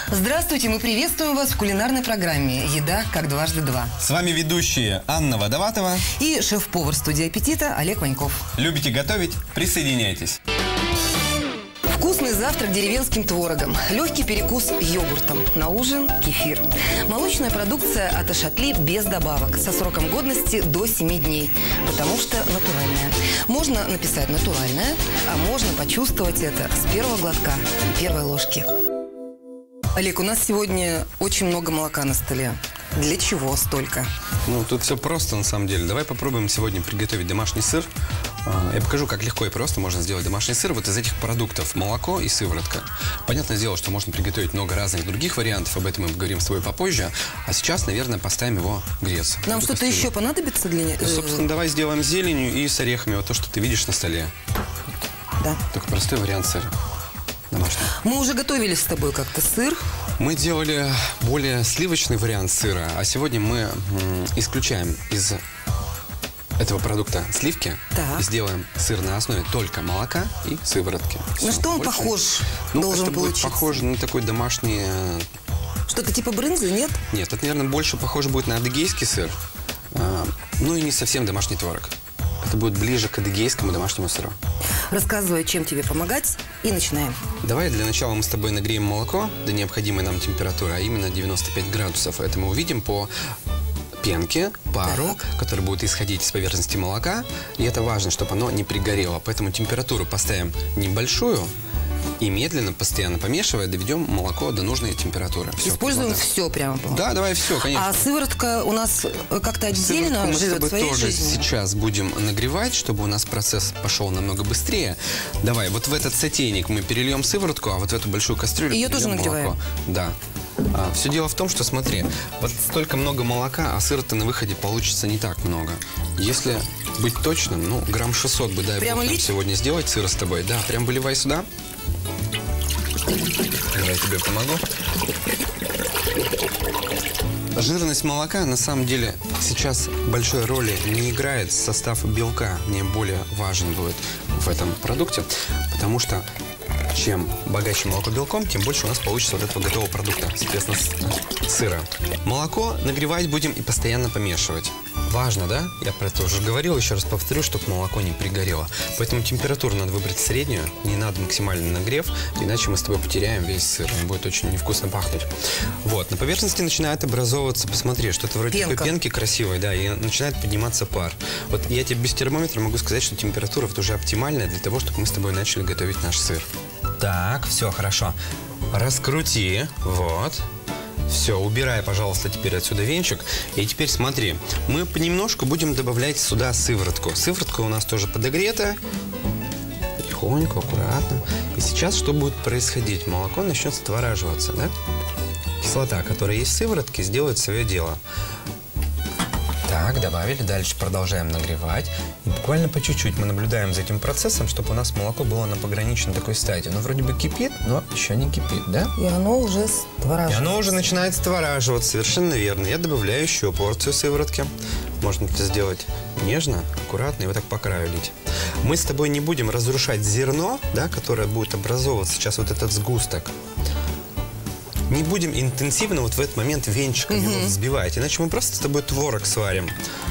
Здравствуйте, мы приветствуем вас в кулинарной программе «Еда как дважды два». С вами ведущие Анна Водоватова и шеф-повар студии «Аппетита» Олег Ваньков. Любите готовить? Присоединяйтесь. Вкусный завтрак деревенским творогом, легкий перекус йогуртом, на ужин кефир. Молочная продукция от Ашатли без добавок, со сроком годности до 7 дней, потому что натуральная. Можно написать «натуральная», а можно почувствовать это с первого глотка, первой ложки. Олег, у нас сегодня очень много молока на столе. Для чего столько? Ну, тут все просто на самом деле. Давай попробуем сегодня приготовить домашний сыр. Я покажу, как легко и просто можно сделать домашний сыр вот из этих продуктов. Молоко и сыворотка. Понятное дело, что можно приготовить много разных других вариантов. Об этом мы поговорим с тобой попозже. А сейчас, наверное, поставим его греться. Нам что-то еще понадобится для него? Собственно, давай сделаем с зеленью и с орехами. Вот то, что ты видишь на столе. Да. Только простой вариант сыра. Домашний. Мы уже готовили с тобой как-то сыр. Мы делали более сливочный вариант сыра, а сегодня мы исключаем из этого продукта сливки и сделаем сыр на основе только молока и сыворотки. На что он похож должен получиться? Похож на такой домашний... Что-то типа брынзы, нет? Нет, это, наверное, больше похоже будет на адыгейский сыр. Ну и не совсем домашний творог. Это будет ближе к адыгейскому домашнему сыру. Рассказывай, чем тебе помогать, и начинаем. Давай для начала мы с тобой нагреем молоко до необходимой нам температуры, а именно 95 градусов. Это мы увидим по пенке, пару, который будет исходить с поверхности молока. И это важно, чтобы оно не пригорело. Поэтому температуру поставим небольшую. И медленно, постоянно помешивая, доведем молоко до нужной температуры. Все, используем все прямо? Да, давай все, конечно. А сыворотка у нас как-то отдельно живет своей тоже жизнью? Сейчас будем нагревать, чтобы у нас процесс пошел намного быстрее. Давай, вот в этот сотейник мы перельем сыворотку, а вот в эту большую кастрюлю ее тоже нагреваем? Молоко. Да. Все дело в том, что, смотри, вот столько много молока, а сыра-то на выходе получится не так много. Если быть точным, ну, грамм 600 бы, дай бог, нам сегодня сделать сыра с тобой. Да, прям выливай сюда. Я тебе помогу. Жирность молока на самом деле сейчас большой роли не играет. Состав белка не более важен будет в этом продукте, потому что чем богаче молоко белком, тем больше у нас получится вот этого готового продукта, соответственно, сыра. Молоко нагревать будем и постоянно помешивать. Важно, да? Я про это уже говорил, еще раз повторю, чтобы молоко не пригорело. Поэтому температуру надо выбрать среднюю, не надо максимальный нагрев, иначе мы с тобой потеряем весь сыр, он будет очень невкусно пахнуть. Вот, на поверхности начинает образовываться, посмотри, что-то вроде такой пенки красивой, да, и начинает подниматься пар. Вот я тебе без термометра могу сказать, что температура вот уже оптимальная для того, чтобы мы с тобой начали готовить наш сыр. Так, все, хорошо. Раскрути, вот. Все, убирай, пожалуйста, теперь отсюда венчик. И теперь смотри, мы понемножку будем добавлять сюда сыворотку. Сыворотка у нас тоже подогрета. Тихонько, аккуратно. И сейчас что будет происходить? Молоко начнет створаживаться, да? Кислота, которая есть в сыворотке, сделает свое дело. Так, добавили, дальше продолжаем нагревать. И буквально по чуть-чуть мы наблюдаем за этим процессом, чтобы у нас молоко было на пограничной такой стадии. Оно вроде бы кипит, но еще не кипит, да? И оно уже створаживается. И оно уже начинает створаживаться, совершенно верно. Я добавляю еще порцию сыворотки. Можно это сделать нежно, аккуратно и вот так по краю лить. Мы с тобой не будем разрушать зерно, да, которое будет образовываться сейчас вот этот сгусток. Не будем интенсивно вот в этот момент венчиком его взбивать, иначе мы просто с тобой творог сварим.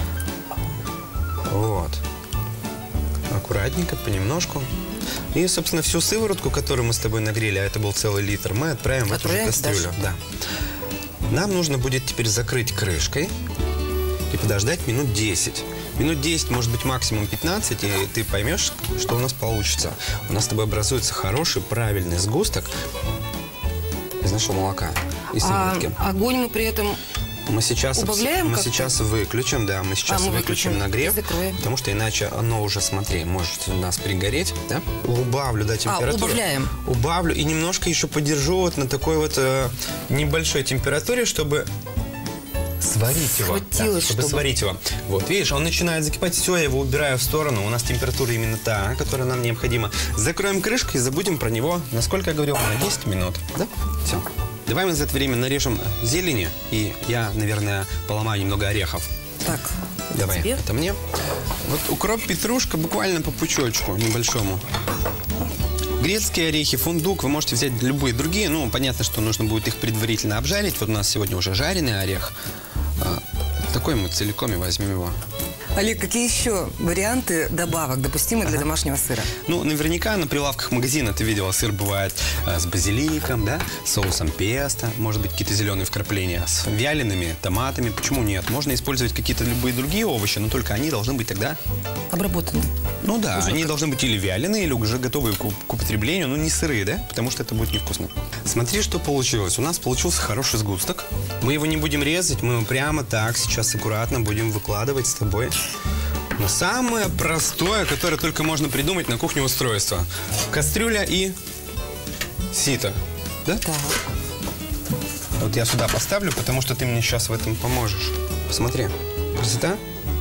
Вот. Аккуратненько, понемножку. И, собственно, всю сыворотку, которую мы с тобой нагрели, а это был целый литр, мы отправим в эту же кастрюлю. Да. Нам нужно будет теперь закрыть крышкой и подождать минут 10. Минут 10, может быть, максимум 15, и ты поймешь, что у нас получится. У нас с тобой образуется хороший, правильный сгусток из нашего молока и сыворотки. Огонь мы при этом убавляем? Мы сейчас выключим, да, мы сейчас выключим нагрев, потому что иначе оно уже, смотри, может у нас пригореть, да? Убавлю, да, температуру. Убавляем? Убавлю и немножко еще подержу вот на такой вот небольшой температуре, чтобы сварить его. Да, чтобы сварить его. Вот, видишь, он начинает закипать. Все, я его убираю в сторону. У нас температура именно та, которая нам необходима. Закроем крышку и забудем про него, насколько я говорил, на 10 минут. Да? Все. Давай мы за это время нарежем зелени. И я, наверное, поломаю немного орехов. Так, давай, это мне. Вот укроп, петрушка буквально по пучочку небольшому. грецкие орехи, фундук. Вы можете взять любые другие. Ну, понятно, что нужно будет их предварительно обжарить. Вот у нас сегодня уже жареный орех. Такой мы целиком и возьмем его. Олег, какие еще варианты добавок допустимы для домашнего сыра? Ну, наверняка на прилавках магазина ты видела, сыр бывает с базиликом, да, с соусом песто, может быть, какие-то зеленые вкрапления, с вялеными томатами. Почему нет? Можно использовать какие-то любые другие овощи, но только они должны быть тогда... Обработанные. Ну да, они должны быть или вяленые, или уже готовые к употреблению, но не сырые, да, потому что это будет невкусно. Смотри, что получилось. У нас получился хороший сгусток. Мы его не будем резать, мы его прямо так сейчас аккуратно будем выкладывать с тобой. Но самое простое, которое только можно придумать на кухне устройства. Кастрюля и сито. Да? Так. Вот я сюда поставлю, потому что ты мне сейчас в этом поможешь. Посмотри. Красота?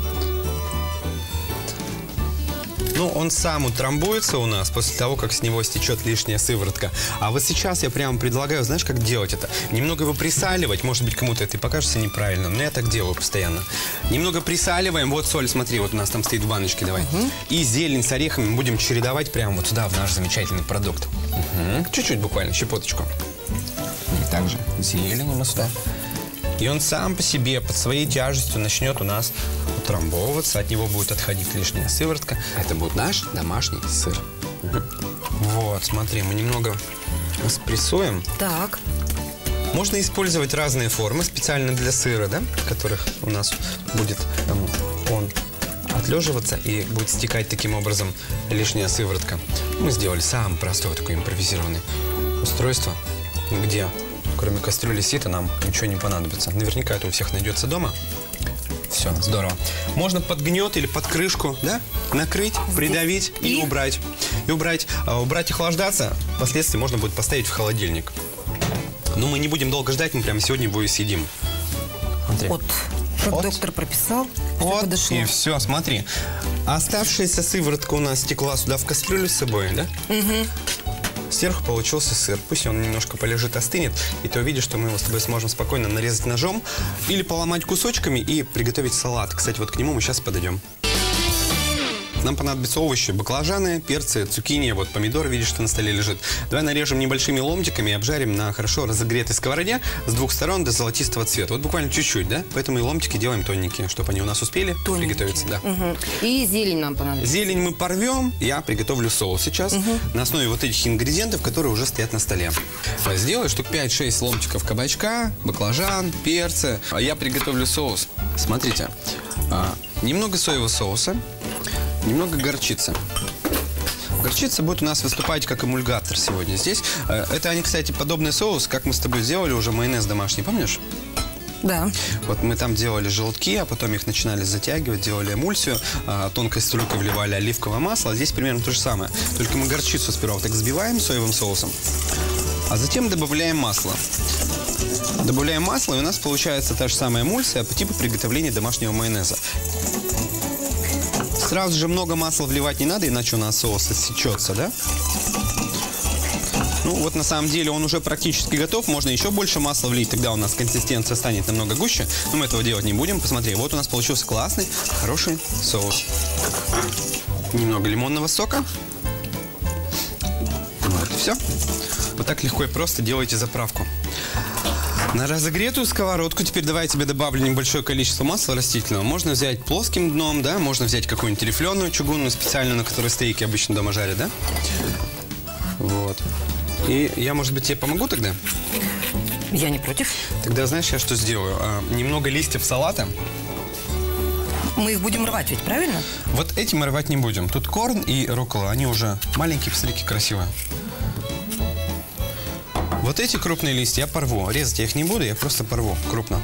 Ну, он сам утрамбуется у нас после того, как с него стечет лишняя сыворотка. А вот сейчас я прямо предлагаю, знаешь, как делать это? Немного его присаливать. Может быть, кому-то это и покажется неправильно, но я так делаю постоянно. Немного присаливаем. Вот соль, смотри, вот у нас там стоит в баночке, давай. И зелень с орехами будем чередовать прямо вот сюда, в наш замечательный продукт. Чуть-чуть буквально, щепоточку. И также зелень мы сюда. И он сам по себе, под своей тяжестью начнет у нас утрамбовываться. От него будет отходить лишняя сыворотка. Это будет наш домашний сыр. Вот, смотри, мы немного спрессуем. Так. Можно использовать разные формы специально для сыра, да, в которых у нас будет он отлеживаться и будет стекать таким образом лишняя сыворотка. Мы сделали самое простое такое импровизированное устройство, где... Кроме кастрюли сита нам ничего не понадобится. Наверняка это у всех найдется дома. Все, здорово. Можно под гнет или под крышку, да, накрыть, придавить и убрать. Убрать охлаждаться. Впоследствии можно будет поставить в холодильник. Но мы не будем долго ждать, мы прямо сегодня его и съедим. Смотри. Вот, как доктор прописал, вот, подошло. И все, смотри. Оставшаяся сыворотка у нас стекла сюда в кастрюлю с собой, да? Угу. Сверху получился сыр. Пусть он немножко полежит, остынет, и ты увидишь, что мы его с тобой сможем спокойно нарезать ножом или поломать кусочками и приготовить салат. Кстати, вот к нему мы сейчас подойдем. Нам понадобятся овощи, баклажаны, перцы, цукини, вот помидор, видишь, что на столе лежит. Давай нарежем небольшими ломтиками и обжарим на хорошо разогретой сковороде с двух сторон до золотистого цвета. Вот буквально чуть-чуть, да? Поэтому и ломтики делаем тоненькие, чтобы они у нас успели приготовиться. Да. Угу. И зелень нам понадобится. Зелень мы порвем, я приготовлю соус сейчас на основе вот этих ингредиентов, которые уже стоят на столе. Сделаю штук 5-6 ломтиков кабачка, баклажан, перцы. А я приготовлю соус. Смотрите, немного соевого соуса. Немного горчицы. Горчица будет у нас выступать как эмульгатор сегодня здесь. Это они, кстати, подобный соус, как мы с тобой сделали уже майонез домашний, помнишь? Да. Вот мы там делали желтки, а потом их начинали затягивать, делали эмульсию, тонкой струйкой вливали оливковое масло. А здесь примерно то же самое. Только мы горчицу сперва вот так взбиваем соевым соусом, а затем добавляем масло. Добавляем масло, и у нас получается та же самая эмульсия по типу приготовления домашнего майонеза. Сразу же много масла вливать не надо, иначе у нас соус отсечется, да? Ну, вот на самом деле он уже практически готов. Можно еще больше масла влить, тогда у нас консистенция станет намного гуще. Но мы этого делать не будем. Посмотри, вот у нас получился классный, хороший соус. Немного лимонного сока. Вот и все. Вот так легко и просто делайте заправку. На разогретую сковородку теперь давай я тебе добавлю небольшое количество масла растительного. Можно взять плоским дном, да, можно взять какую-нибудь рифленую чугунную, специальную, на которой стейки обычно дома жарят, да? Вот. И я, может быть, тебе помогу тогда? Я не против. Тогда знаешь, я что сделаю? Немного листьев салата. Мы их будем рвать ведь, правильно? Вот эти мы рвать не будем. Тут корн и руккола, они уже маленькие, посмотри, какие красивые. Вот эти крупные листья я порву. Резать я их не буду, я просто порву крупно.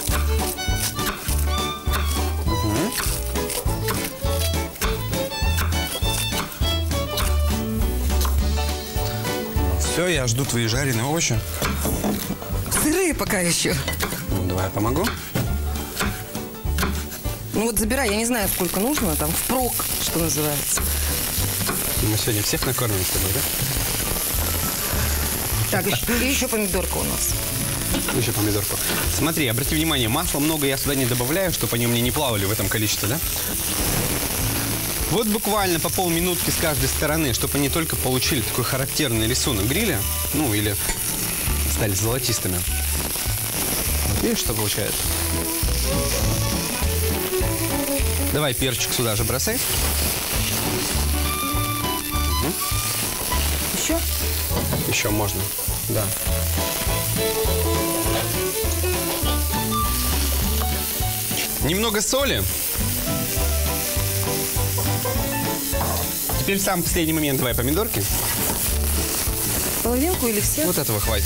Все, я жду твои жареные овощи. Сырые пока еще. Ну, давай я помогу. Ну вот забирай, я не знаю, сколько нужно, там впрок, что называется. Мы сегодня всех накормим с тобой, да? Так, и еще помидорка у нас. Еще помидорку. Смотри, обрати внимание, масла много я сюда не добавляю, чтобы они у меня не плавали в этом количестве, да? Вот буквально по полминутки с каждой стороны, чтобы они только получили такой характерный рисунок гриля, ну или стали золотистыми. Вот видишь, что получается? Давай перчик сюда же бросай. Еще? Еще можно, да. Немного соли. Теперь в самый последний момент давай помидорки. Половинку или все? Вот этого хватит.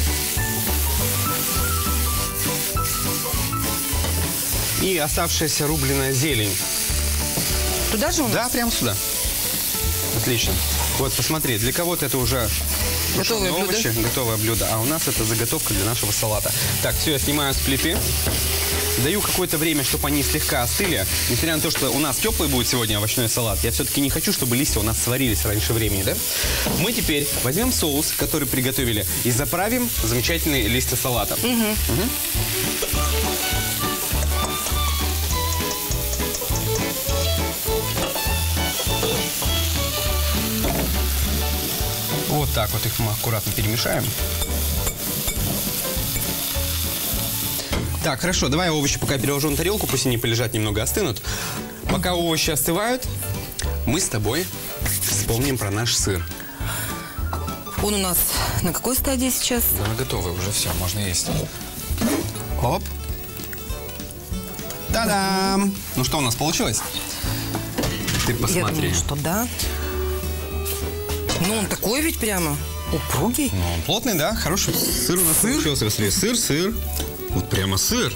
И оставшаяся рубленая зелень. Туда же у нас? Да, прямо сюда. Отлично. Вот, посмотри, для кого-то это уже готовые овощи, готовое блюдо, а у нас это заготовка для нашего салата. Так, все, я снимаю с плиты. Даю какое-то время, чтобы они слегка остыли. Несмотря на то, что у нас теплый будет сегодня овощной салат, я все-таки не хочу, чтобы листья у нас сварились раньше времени, да? Мы теперь возьмем соус, который приготовили, и заправим замечательные листья салата. Вот так вот их мы аккуратно перемешаем. Так, хорошо, давай овощи пока переложу на тарелку, пусть они полежат, немного остынут. Пока овощи остывают, мы с тобой вспомним про наш сыр. Он у нас на какой стадии сейчас? Да, готовый уже, все, можно есть. Оп. Та-дам! Ну что у нас получилось? Ты посмотри. Я думаю, что да. Ну, он такой ведь прямо упругий. Ну, он плотный, да? Хороший сыр у нас получился. Посмотри, сыр. Вот прямо сыр.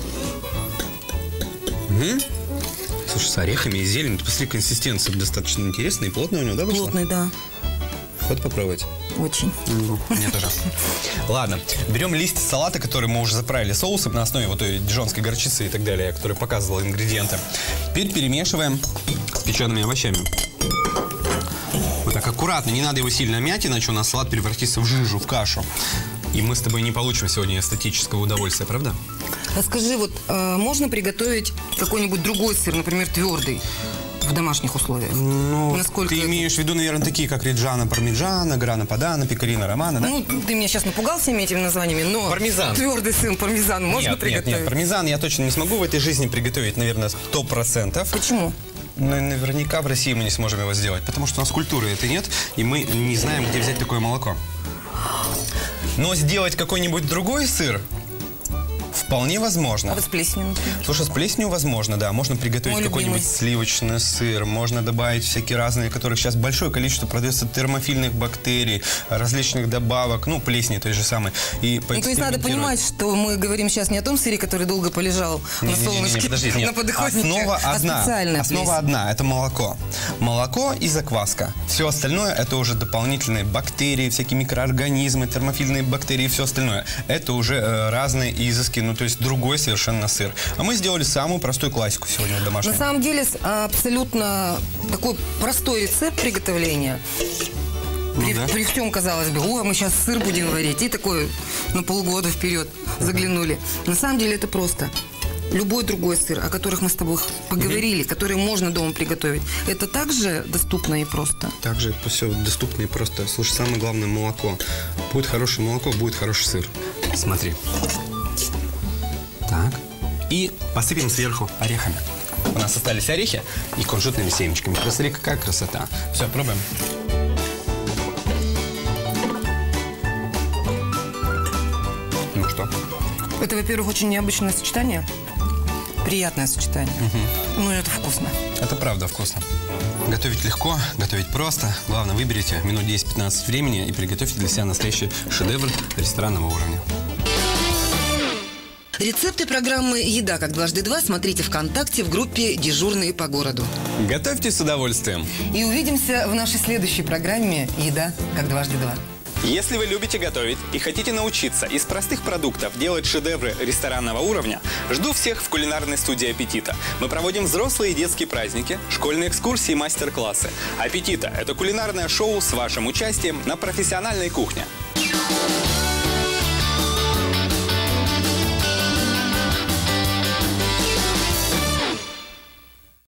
Слушай, с орехами и зеленью. Посмотри, консистенция достаточно интересная и плотная у него, да, вышла? Плотный, да. Хоть попробовать. Очень. Мне тоже. Ладно, берем лист салата, который мы уже заправили соусом на основе вот той дижонской горчицы и так далее, который показывал ингредиенты. Теперь перемешиваем с печеными овощами. Вот так аккуратно, не надо его сильно мять, иначе у нас салат превратится в жижу, в кашу. И мы с тобой не получим сегодня эстетического удовольствия, правда? А скажи, вот можно приготовить какой-нибудь другой сыр, например, твердый, в домашних условиях? Ну, насколько ты это... имеешь в виду, наверное, такие, как Реджана Пармиджана, Грана Падана, Пекарина Романа, да? Ну, ты меня сейчас напугал всеми этими названиями, но... Пармезан. Твердый сыр, пармезан можно приготовить? Нет, пармезан я точно не смогу в этой жизни приготовить, наверное, 100%. Почему? Но наверняка в России мы не сможем его сделать, потому что у нас культуры это нет, и мы не знаем, где взять такое молоко. Но сделать какой-нибудь другой сыр вполне возможно. А вот с плесенью, например? Слушай, с плесенью возможно, да. Можно приготовить какой-нибудь сливочный сыр, можно добавить всякие разные, которых сейчас большое количество продается, термофильных бактерий, различных добавок, ну, плесени той же самой. И то есть надо понимать, что мы говорим сейчас не о том сыре, который долго полежал на солнышке, на подоконнике, Основа одна, это молоко. Молоко и закваска. Все остальное это уже дополнительные бактерии, всякие микроорганизмы, термофильные бактерии и все остальное. Это уже разные изыски, ну, то есть другой совершенно сыр. А мы сделали самую простую классику сегодня в домашнем. На самом деле абсолютно такой простой рецепт приготовления. При всем, казалось бы, мы сейчас сыр будем варить. И такой на полгода вперед заглянули. На самом деле это просто. Любой другой сыр, о которых мы с тобой поговорили, который можно дома приготовить, это также доступно и просто? Также все доступно и просто. Слушай, самое главное молоко. Будет хорошее молоко, будет хороший сыр. Смотри. Так. И посыпем сверху орехами. У нас остались орехи и кунжутными семечками. Посмотри, какая красота. Все, пробуем. Ну что? Это, во-первых, очень необычное сочетание. Приятное сочетание. Ну, это вкусно. Это правда вкусно. Готовить легко, готовить просто. Главное, выберите минут 10-15 времени и приготовьте для себя настоящий шедевр ресторанного уровня. Рецепты программы «Еда как дважды два» смотрите ВКонтакте в группе «Дежурные по городу». Готовьте с удовольствием. И увидимся в нашей следующей программе «Еда как дважды два». Если вы любите готовить и хотите научиться из простых продуктов делать шедевры ресторанного уровня, жду всех в кулинарной студии «Аппетита». Мы проводим взрослые и детские праздники, школьные экскурсии и мастер-классы. «Аппетита» – это кулинарное шоу с вашим участием на профессиональной кухне.